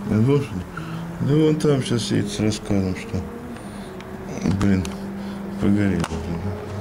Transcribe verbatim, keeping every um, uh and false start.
Лошади? Да вон там сейчас едет с рассказом, что, блин, погорело, блин.